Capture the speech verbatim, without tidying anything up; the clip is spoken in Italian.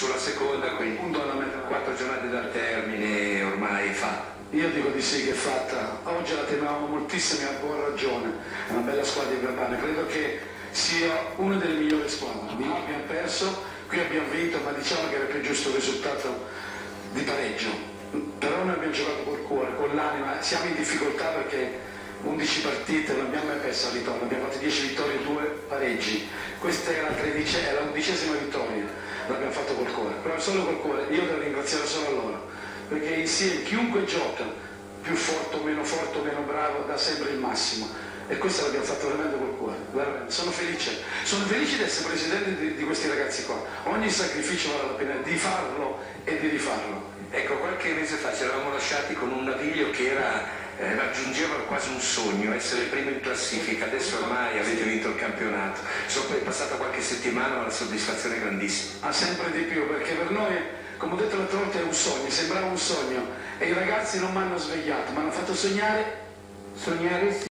sulla seconda, quindi quattro giornate dal termine ormai fa. Io dico di sì, che è fatta. Oggi la temevamo moltissimo e a buona ragione. È una bella squadra di Verbania, credo che sia una delle migliori squadre. Di noi abbiamo perso, qui abbiamo vinto, ma diciamo che era più giusto il risultato di pareggio. Però noi abbiamo giocato col cuore, con l'anima, siamo in difficoltà perché undici partite, non abbiamo mai perso al ritorno, abbiamo fatto dieci vittorie e due pareggi. Questa è la, tredice, è la undicesima vittoria, l'abbiamo fatto col cuore, però solo col cuore. Io devo ringraziare solo a loro, perché insieme chiunque gioca, più forte o meno forte o meno bravo, dà sempre il massimo, e questo l'abbiamo fatto veramente col cuore, veramente. Sono felice, sono felice di essere presidente di, di questi ragazzi qua. Ogni sacrificio vale la pena di farlo e di rifarlo. Ecco, qualche mese fa ci eravamo lasciati con un Naviglio che era, eh, raggiungeva quasi un sogno, essere il primo in classifica. Adesso ormai avete vinto il campionato, so, è passata qualche settimana, ma la soddisfazione è grandissima. Ah, sempre di più, perché per noi, come ho detto l'altra volta, è un sogno, sembrava un sogno, e i ragazzi non mi hanno svegliato, mi hanno fatto sognare, sognare